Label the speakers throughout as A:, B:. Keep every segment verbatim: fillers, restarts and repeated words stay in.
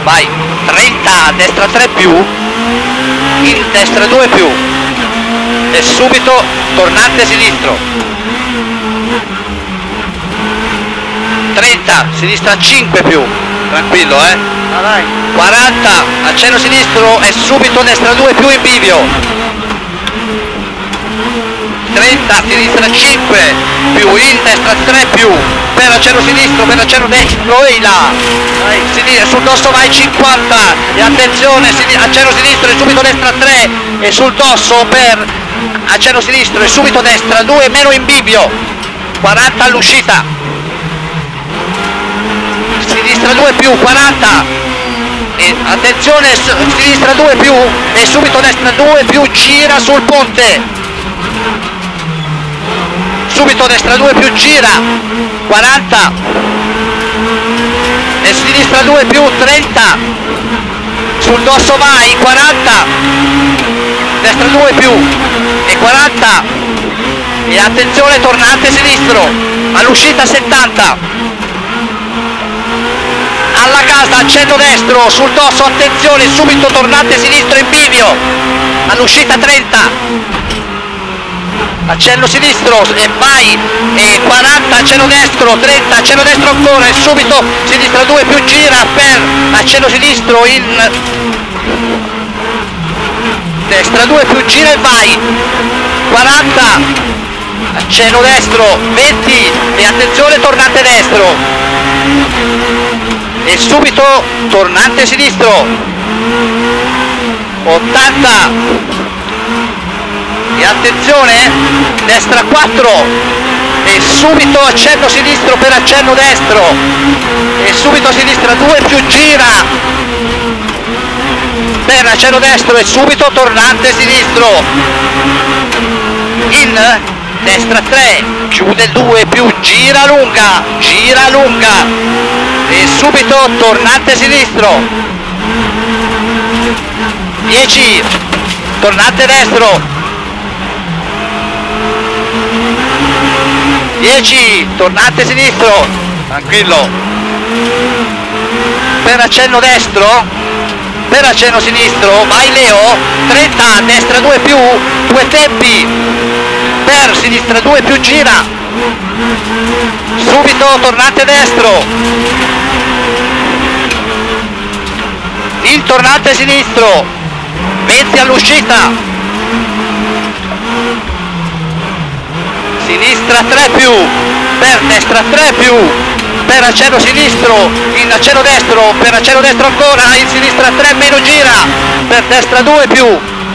A: vai, trenta, destra tre più, in destra due più, e subito tornante sinistro, trenta, sinistra cinque più, tranquillo eh, quaranta, accenno sinistro e subito destra due più in bivio, trenta, sinistra cinque più, in destra tre più, per accenno sinistro, per accenno destro e là, sinistra, sul dosso vai cinquanta e attenzione, accenno sinistro e subito destra tre e sul dosso per accenno sinistro e subito destra due meno in bivio, quaranta all'uscita, sinistra due più, quaranta e attenzione, sinistra due più e subito destra due più, gira sul ponte, subito destra due più, gira, quaranta e sinistra due più, trenta, sul dosso vai, quaranta, destra due più e quaranta e attenzione tornante sinistro, all'uscita settanta, alla casa accenno destro, sul dosso attenzione, subito tornante sinistro in bivio, all'uscita trenta, accenno sinistro e vai, e quaranta, accenno destro, trenta, accenno destro ancora e subito sinistra due più, gira per accenno sinistro in destra due più, gira e vai, quaranta, accenno destro, venti e attenzione tornante destro e subito tornante sinistro, ottanta e attenzione destra quattro e subito accenno sinistro per accenno destro e subito sinistra due più, gira per accenno destro e subito tornante sinistro in destra tre, chiude due più, gira lunga, gira lunga e subito tornante sinistro, dieci, tornante destro, dieci, tornante sinistro, tranquillo, per accenno destro, per accenno sinistro, vai Leo, trenta, destra due più, due tempi, per sinistra due più, gira, subito tornante destro, il tornante sinistro, venti all'uscita, sinistra tre più, per destra tre più, per accenno sinistro, in accenno destro, per accenno destro ancora, in sinistra tre meno, gira, per destra due più,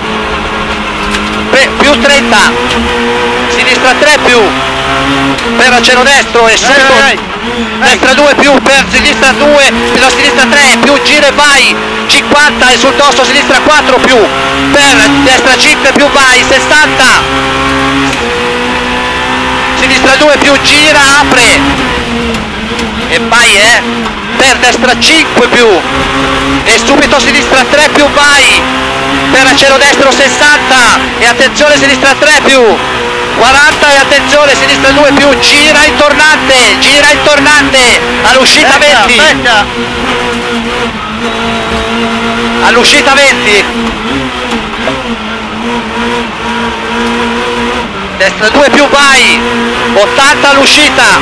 A: per, più trenta, sinistra tre più, per accenno destro e subito destra due più, per sinistra due, per la sinistra tre più, gira e vai, cinquanta e sul dosso sinistra quattro più, per destra cinque più, vai, sessanta, sinistra due più, gira, apre e vai eh, per destra cinque più e subito sinistra tre più, vai, per accenno destro sessanta e attenzione sinistra tre più, quaranta e attenzione sinistra due più, gira in tornante, gira in tornante, all'uscita venti, all'uscita venti, destra due più, vai, ottanta all'uscita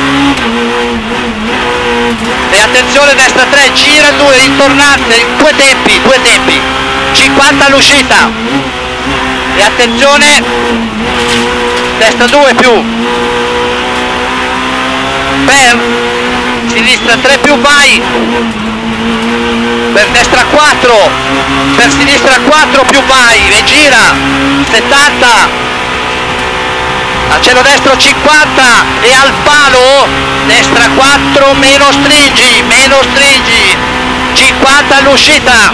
A: e attenzione destra tre, gira due in tornante, due tempi, due tempi, cinquanta all'uscita e attenzione destra due più, per sinistra tre più, vai, per destra quattro, per sinistra quattro più, vai e gira, settanta, accenno destro cinquanta e al palo, destra quattro meno stringi, meno stringi, cinquanta all'uscita,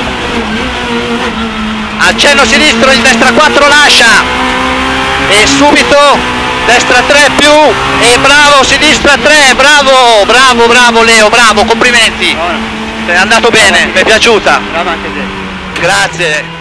A: accenno sinistro, in destra quattro lascia e subito destra tre più e bravo, sinistra tre, bravo, bravo, bravo Leo, bravo, complimenti, è andato bene, mi è piaciuta, grazie.